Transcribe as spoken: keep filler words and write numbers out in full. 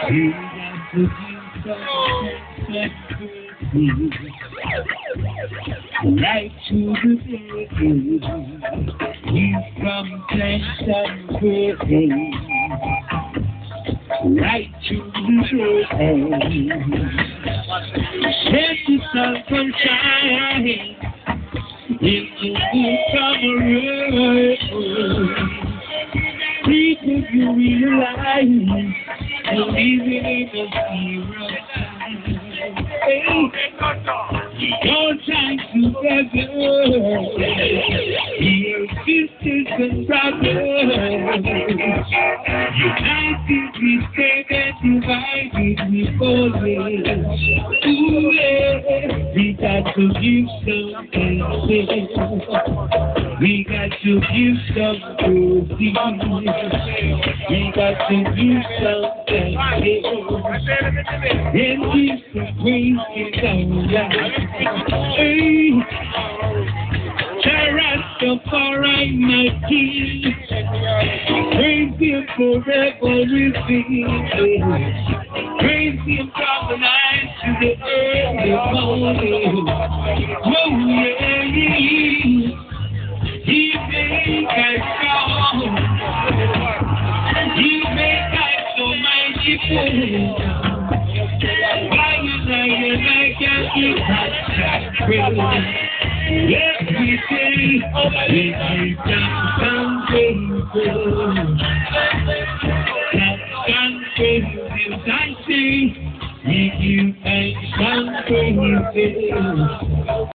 You got to give some right to the day. You from thanks and praise. Right to the day. Set the sun from shining. In the good summer rain. People you realize you're living in a zero time. Hey, your time together. Your sisters and brothers. United we stand and divided we fall. Ooh, yeah. We got to give something. We got to give some proceeds. We got to give something. And give some praise to God. Hey, Rastafari, my King. Praise Him forever with me. Praise Him from the night to the early morning. Oh yeah, He make us strong. He make us so mighty full. Why you like it like a praise? Yes, we say we give some faithful. Some faithful, I say we give thanks and praises.